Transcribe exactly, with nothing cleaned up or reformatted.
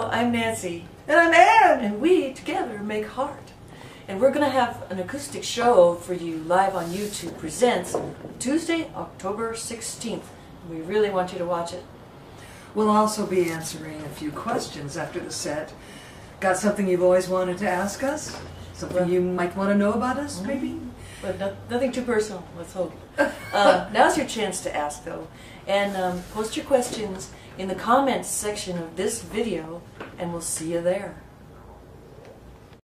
Hello, I'm Nancy. And I'm Ann. And we together make Heart. And we're going to have an acoustic show for you live on YouTube Presents Tuesday, October sixteenth. We really want you to watch it. We'll also be answering a few questions after the set. Got something you've always wanted to ask us? Something well, you might want to know about us, mm-hmm. maybe? But no, nothing too personal, let's hope. uh, now's your chance to ask, though. And um, post your questions in the comments section of this video, and we'll see you there.